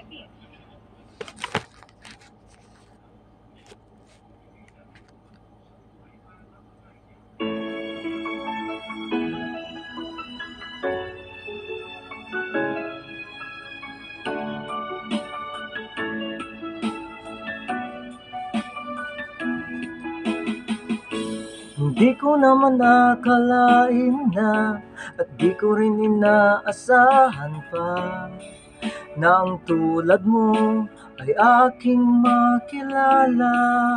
Hindi ko naman akalain na at di ko rin inaasahan pa na ang tulad mo ay aking makilala.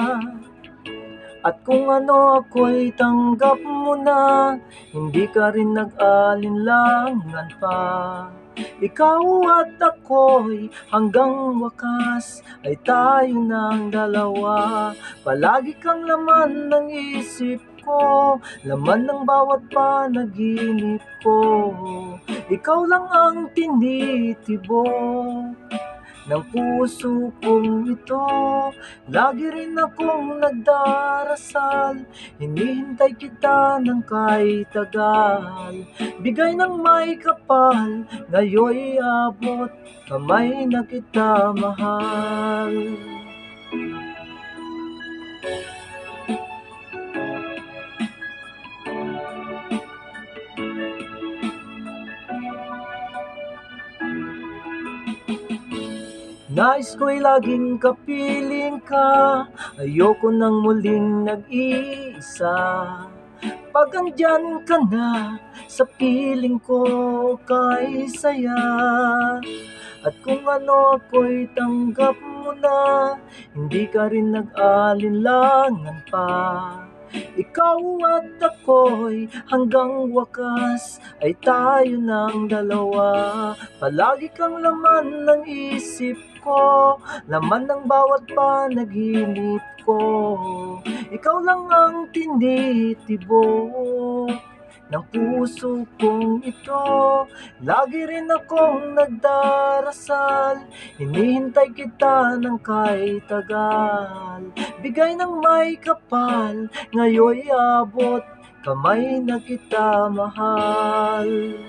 At kung ano ako'y tanggap mo na, hindi ka rin nag-alinlangan pa. Ikaw at ako'y hanggang wakas ay tayo ng dalawa. Palagi kang laman ng isip ko, laman ng bawat panaginip ko. Ikaw lang ang tinitibok ng puso kong ito. Lagi rin akong nagdarasal, hinihintay kita ng kahit tagal. Bigay ng may kapal, ngayon'y abot, kamay na kita mahal. Nais ko'y laging kapiling ka, ayoko nang muling nag-iisa. Pag andyan ka na, sa piling ko kay saya. At kung ano ako'y tanggap mo na, hindi ka rin nag-alinlangan pa. Ikaw at ako'y hanggang wakas ay tayo ng dalawa. Palagi kang laman ng isip ko, laman ng bawat panaginip ko. Ikaw lang ang tinitibok ng puso kong ito. Lagi rin akong nagdarasal, hinihintay kita ng kahit tagal. Bigay ng may kapal, ngayon'y abot, kamay na kita mahal.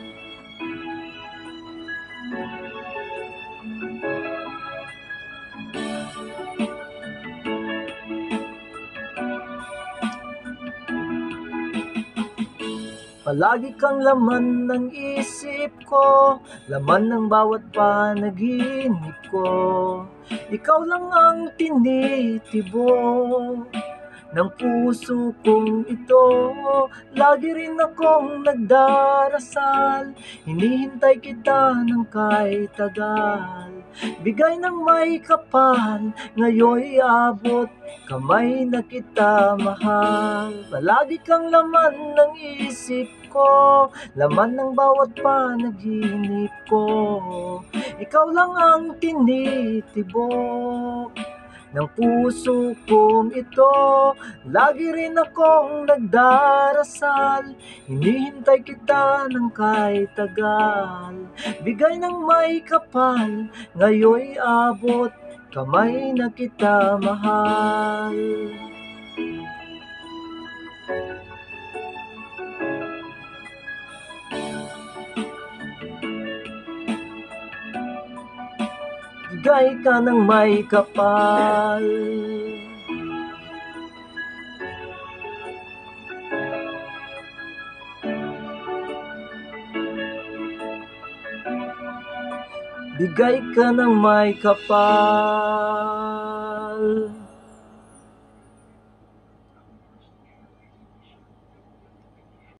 Palagi kang laman ng isip ko, laman ng bawat panaginip ko. Ikaw lang ang tinitibok ng puso kong ito. Lagi rin akong nagdarasal, hinihintay kita ng kahit tagal. Bigay ng may kapal, ngayon'y abot, kamay na kita mahal. Palagi kang laman ng isip ko, laman ng bawat panaginip ko. Ikaw lang ang tinitibok ng puso kong ito. Lagi rin akong nagdarasal, hinihintay kita ng kahit tagal. Bigay ng may kapal, ngayon'y abot, kamay na kita mahal. Bigay ka ng may kapal. Bigay ka ng may kapal.